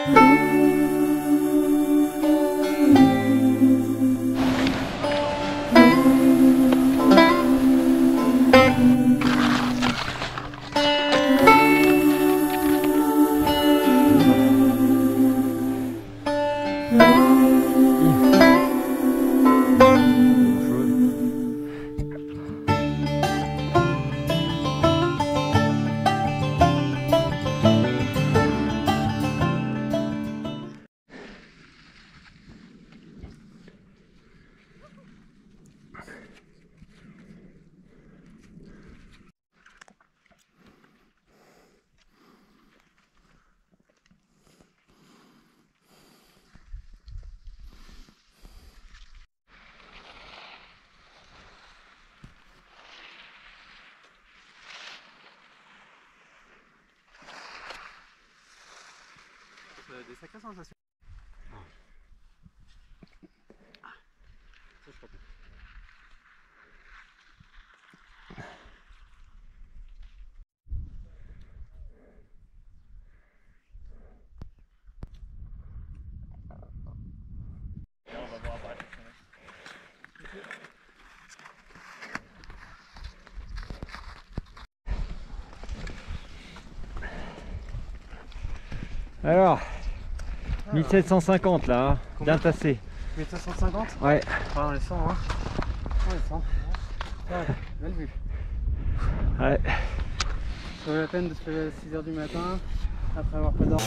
Des sacrées sensations. Ah, ça je crois pas. On va voir apparaître. Alors, 1750 là, hein, bien tassé. 1750. Ouais. On les sent, hein. On les sent. Ouais, belle vue. Ouais. Ça vaut la peine de se lever à 6 h du matin, après avoir pas dormi.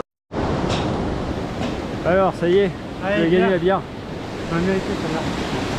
Alors, ça y est, Allez, tu as gagné la bière. On a mérité celle-là.